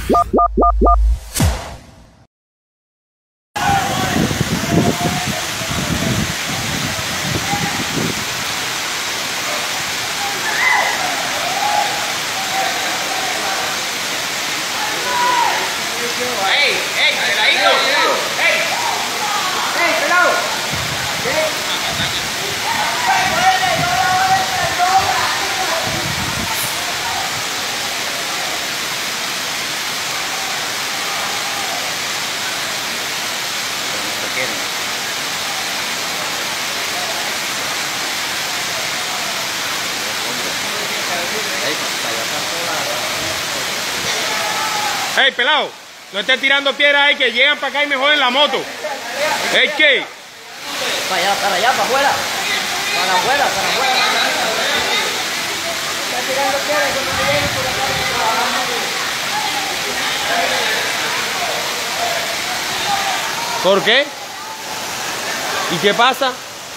Hey, pelado, no estés tirando piedras ahí que llegan para acá y me joden la moto. ¿Es qué? Para allá, para afuera. Para afuera, para afuera. Estás tirando piedras que no me lleguen por acá. ¿Por qué? ¿Y qué pasa?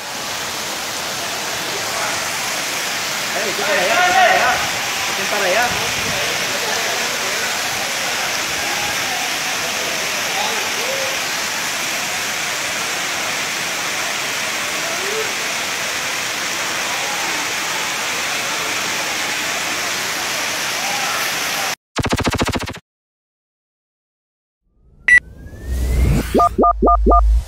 Tú para allá, tú para allá. Tú para allá. What?